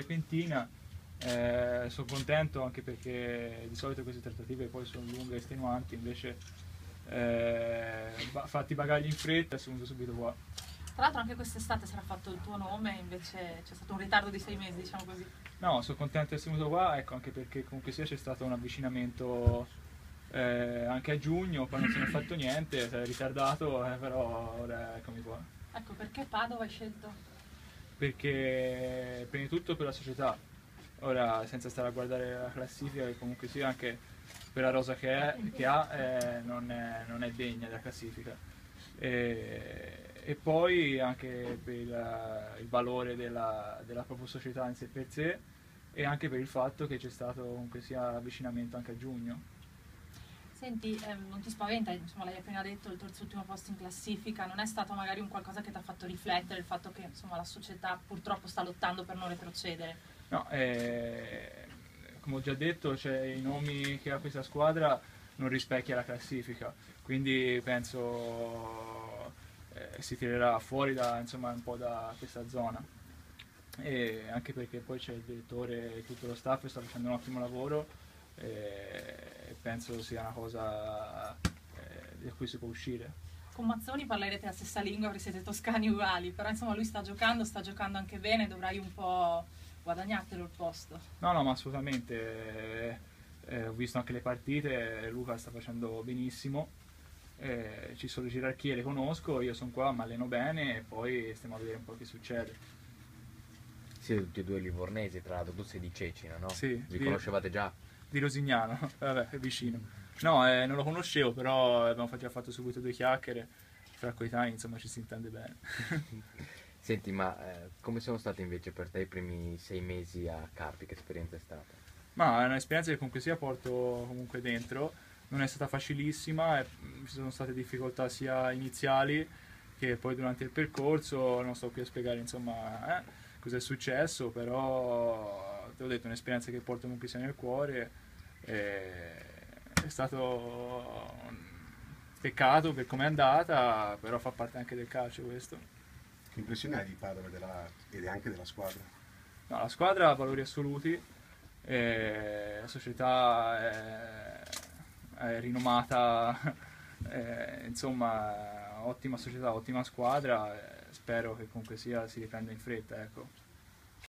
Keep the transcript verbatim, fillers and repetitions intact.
repentina. Eh, sono contento anche perché di solito queste trattative poi sono lunghe e estenuanti, invece eh, ba- fatti i bagagli in fretta e sono venuto subito qua. Tra l'altro anche quest'estate sarà fatto il tuo nome, invece c'è stato un ritardo di sei mesi, diciamo così. No, sono contento di essere venuto qua, ecco, anche perché comunque sia c'è stato un avvicinamento eh, anche a giugno, poi non se ne è fatto niente, si è ritardato, eh, però ora eccomi qua. Ecco, perché Padova hai scelto? Perché prima di tutto per la società, ora senza stare a guardare la classifica, che comunque sia anche per la rosa che, è, che ha eh, non, è, non è degna della classifica. E, e poi anche per il, il valore della, della propria società in sé per sé, e anche per il fatto che c'è stato comunque sia avvicinamento anche a giugno. Senti, ehm, non ti spaventa, insomma l'hai appena detto, il terzultimo posto in classifica, non è stato magari un qualcosa che ti ha fatto riflettere il fatto che insomma la società purtroppo sta lottando per non retrocedere? No, eh, come ho già detto, cioè, i nomi che ha questa squadra non rispecchia la classifica, quindi penso eh, si tirerà fuori da, insomma, un po' da questa zona. E anche perché poi c'è il direttore e tutto lo staff che sta facendo un ottimo lavoro e penso sia una cosa eh, da cui si può uscire. Con Mazzoni parlerete la stessa lingua perché siete toscani uguali, però insomma lui sta giocando, sta giocando anche bene, dovrai un po' guadagnartelo il posto. No, no, ma assolutamente, eh, eh, ho visto anche le partite, Luca sta facendo benissimo, eh, ci sono le gerarchie, le conosco, io sono qua, mi alleno bene e poi stiamo a vedere un po' che succede. Siete tutti e due livornesi, tra l'altro tu sei di Cecina, no? Sì, Vi di- conoscevate già? Di Rosignano, vabbè, è vicino. No, eh, non lo conoscevo, però abbiamo fatto, fatto subito due chiacchiere, fra coetanei, insomma ci si intende bene. Senti, ma eh, come sono stati invece per te i primi sei mesi a Carpi? Che esperienza è stata? Ma è un'esperienza che comunque sia porto comunque dentro, non è stata facilissima, e, mm, ci sono state difficoltà sia iniziali che poi durante il percorso, non sto qui a spiegare insomma eh, cosa è successo, però te l'ho detto, è un'esperienza che porto comunque sia nel cuore, e è stato un peccato per come è andata, però fa parte anche del calcio questo. Che impressione hai di Padova e della- ed anche della squadra? No, la squadra ha valori assoluti, e la società è, è rinomata, è, insomma, ottima società, ottima squadra, e spero che comunque sia si riprenda in fretta, ecco.